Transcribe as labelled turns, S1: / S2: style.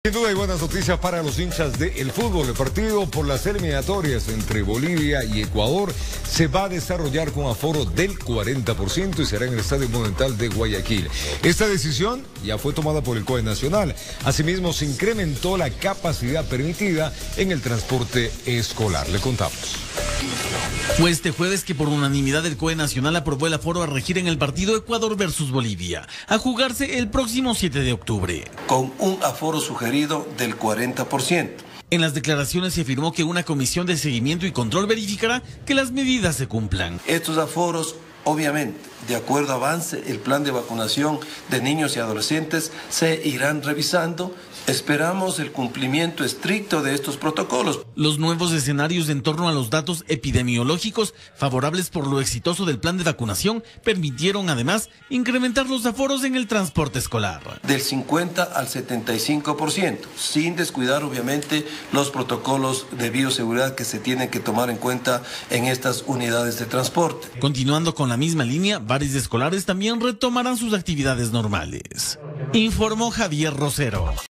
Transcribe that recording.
S1: Sin duda hay buenas noticias para los hinchas del fútbol. El partido por las eliminatorias entre Bolivia y Ecuador se va a desarrollar con aforo del 40% y será en el Estadio Monumental de Guayaquil. Esta decisión ya fue tomada por el COE Nacional. Asimismo, se incrementó la capacidad permitida en el transporte escolar. Le contamos.
S2: Fue este jueves que por unanimidad el COE Nacional aprobó el aforo a regir en el partido Ecuador versus Bolivia, a jugarse el próximo 7 de octubre.
S3: Con un aforo sugerido del 40%.
S2: En las declaraciones se afirmó que una comisión de seguimiento y control verificará que las medidas se cumplan.
S3: Estos aforos, obviamente, de acuerdo a avance el plan de vacunación de niños y adolescentes, se irán revisando. Esperamos el cumplimiento estricto de estos protocolos.
S2: Los nuevos escenarios en torno a los datos epidemiológicos favorables por lo exitoso del plan de vacunación permitieron además incrementar los aforos en el transporte escolar.
S3: Del 50 al 75%, sin descuidar obviamente los protocolos de bioseguridad que se tienen que tomar en cuenta en estas unidades de transporte.
S2: Continuando con la misma línea, bares escolares también retomarán sus actividades normales. Informó Javier Rosero.